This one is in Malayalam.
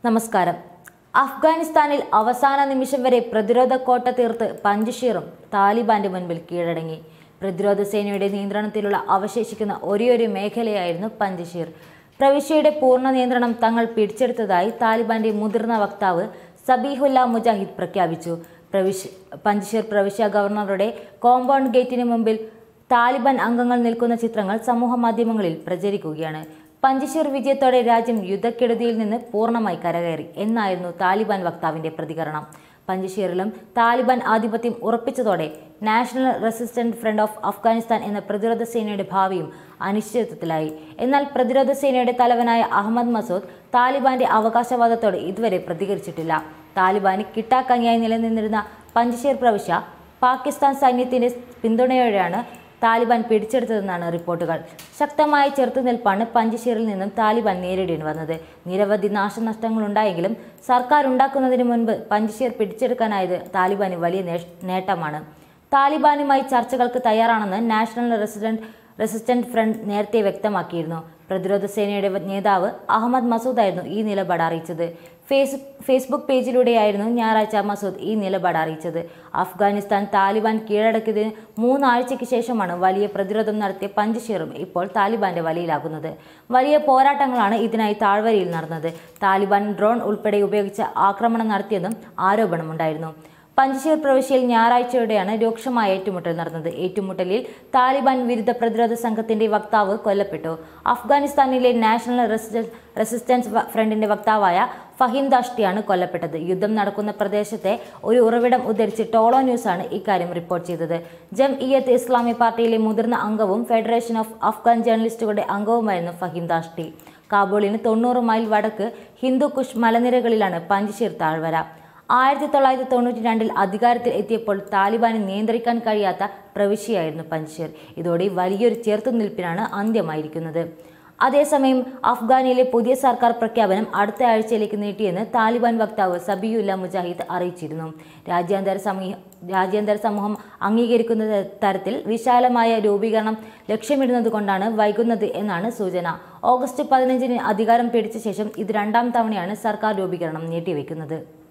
നമസ്കാരം. അഫ്ഗാനിസ്ഥാനിൽ അവസാന നിമിഷം വരെ പ്രതിരോധ കോട്ട തീർത്ത് പഞ്ച്ഷീറും താലിബാന്റെ മുൻപിൽ കീഴടങ്ങി. പ്രതിരോധ സേനയുടെ നിയന്ത്രണത്തിലുള്ള അവശേഷിക്കുന്ന ഒരേയൊരു മേഖലയായിരുന്നു പഞ്ച്ഷീർ. പ്രവിശ്യയുടെ പൂർണ്ണ നിയന്ത്രണം തങ്ങൾ പിടിച്ചെടുത്തതായി താലിബാന്റെ മുതിർന്ന വക്താവ് സബീഹുല്ല മുജാഹിദ് പ്രഖ്യാപിച്ചു. പഞ്ച്ഷീർ പ്രവിശ്യ ഗവർണറുടെ കോമ്പൗണ്ട് ഗേറ്റിന് മുമ്പിൽ താലിബാൻ അംഗങ്ങൾ നിൽക്കുന്ന ചിത്രങ്ങൾ സമൂഹ മാധ്യമങ്ങളിൽ പ്രചരിക്കുകയാണ്. പഞ്ച്ഷീർ വിജയത്തോടെ രാജ്യം യുദ്ധക്കെടുതിയിൽ നിന്ന് പൂർണ്ണമായി കരകയറി എന്നായിരുന്നു താലിബാൻ വക്താവിന്റെ പ്രതികരണം. പഞ്ച്ഷീറിലും താലിബാൻ ആധിപത്യം ഉറപ്പിച്ചതോടെ National Resistant Front of Afghanistan എന്ന പ്രതിരോധ സേനയുടെ ഭാവിയും അനിശ്ചിതത്വത്തിലായി. എന്നാൽ പ്രതിരോധ സേനയുടെ തലവനായ അഹമ്മദ് മസൂദ് താലിബാന്റെ അവകാശവാദത്തോട് ഇതുവരെ പ്രതികരിച്ചിട്ടില്ല. താലിബാന് കിട്ടാക്കനിയായി നിലനിന്നിരുന്ന പഞ്ച്ഷീർ പ്രവിശ്യ പാകിസ്ഥാൻ സൈന്യത്തിന്റെ പിന്തുണയോടെയാണ് താലിബാൻ പിടിച്ചെടുത്തതെന്നാണ് റിപ്പോർട്ടുകൾ. ശക്തമായ ചെറുത്തുനിൽപ്പാണ് പഞ്ച്ഷീറിൽ നിന്നും താലിബാൻ നേരിടേണ്ടി വന്നത്. നിരവധി നാശനഷ്ടങ്ങളുണ്ടായെങ്കിലും സർക്കാർ ഉണ്ടാക്കുന്നതിന് മുൻപ് പഞ്ച്ഷീർ പിടിച്ചെടുക്കാനായത് താലിബാന് വലിയ നേട്ടമാണ്. താലിബാനുമായി ചർച്ചകൾക്ക് തയ്യാറാണെന്ന് നാഷണൽ റെസിസ്റ്റന്റ് ഫ്രണ്ട് നേരത്തെ വ്യക്തമാക്കിയിരുന്നു. പ്രതിരോധ സേനയുടെ നേതാവ് അഹമ്മദ് മസൂദായിരുന്നു ഈ നിലപാട് അറിയിച്ചത്. ഫേസ്ബുക്ക് പേജിലൂടെയായിരുന്നു ഞായറാഴ്ച മസൂദ് ഈ നിലപാട് അറിയിച്ചത്. അഫ്ഗാനിസ്ഥാൻ താലിബാൻ കീഴടക്കിയതിന് 3 ആഴ്ചയ്ക്ക് ശേഷമാണ് വലിയ പ്രതിരോധം നടത്തിയ പഞ്ച്ഷീറും ഇപ്പോൾ താലിബാന്റെ വലയിലാകുന്നത്. വലിയ പോരാട്ടങ്ങളാണ് ഇതിനായി താഴ്വരയിൽ നടന്നത്. താലിബാൻ ഡ്രോൺ ഉൾപ്പെടെ ഉപയോഗിച്ച് ആക്രമണം നടത്തിയെന്നും ആരോപണമുണ്ടായിരുന്നു. പഞ്ച്ഷീർ പ്രവിശ്യയിൽ ഞായറാഴ്ചയോടെയാണ് രൂക്ഷമായ ഏറ്റുമുട്ടൽ നടന്നത്. ഏറ്റുമുട്ടലിൽ താലിബാൻ വിരുദ്ധ പ്രതിരോധ സംഘത്തിന്റെ വക്താവ് കൊല്ലപ്പെട്ടു. അഫ്ഗാനിസ്ഥാനിലെ നാഷണൽ റെസിസ്റ്റൻസ് ഫ്രണ്ടിന്റെ വക്താവായ ഫഹീം ദാഷ്ടിയാണ് കൊല്ലപ്പെട്ടത്. യുദ്ധം നടക്കുന്ന പ്രദേശത്തെ ഒരു ഉറവിടം ഉദ്ധരിച്ച് ടോളോ ന്യൂസാണ് ഇക്കാര്യം റിപ്പോർട്ട് ചെയ്തത്. ജംഇയ്യത്ത് ഇസ്ലാമി പാർട്ടിയിലെ മുതിർന്ന അംഗവും ഫെഡറേഷൻ ഓഫ് അഫ്ഗാൻ ജേർണലിസ്റ്റുകളുടെ അംഗവുമായിരുന്നു ഫഹീം ദാഷ്ടി. കാബൂളിന് 90 മൈൽ വടക്ക് ഹിന്ദു കുഷ് മലനിരകളിലാണ് പഞ്ച്ഷീർ താഴ്വര. 1992 അധികാരത്തിൽ എത്തിയപ്പോൾ താലിബാന് നിയന്ത്രിക്കാൻ കഴിയാത്ത പ്രവിശ്യയായിരുന്നു പഞ്ച്ഷീർ. ഇതോടെ വലിയൊരു ചെറുത്തുനിൽപ്പിനാണ് അന്ത്യമായിരിക്കുന്നത്. അതേസമയം അഫ്ഗാനിലെ പുതിയ സർക്കാർ പ്രഖ്യാപനം അടുത്ത ആഴ്ചയിലേക്ക് നീട്ടിയെന്ന് താലിബാൻ വക്താവ് സബീഹുല്ല മുജാഹിദ് അറിയിച്ചിരുന്നു. രാജ്യാന്തര സമൂഹം അംഗീകരിക്കുന്ന തരത്തിൽ വിശാലമായ രൂപീകരണം ലക്ഷ്യമിടുന്നതുകൊണ്ടാണ് വൈകുന്നത് എന്നാണ് സൂചന. ഓഗസ്റ്റ് 15 അധികാരം പിടിച്ച ശേഷം ഇത് 2ാം തവണയാണ് സർക്കാർ രൂപീകരണം നീട്ടിവെക്കുന്നത്.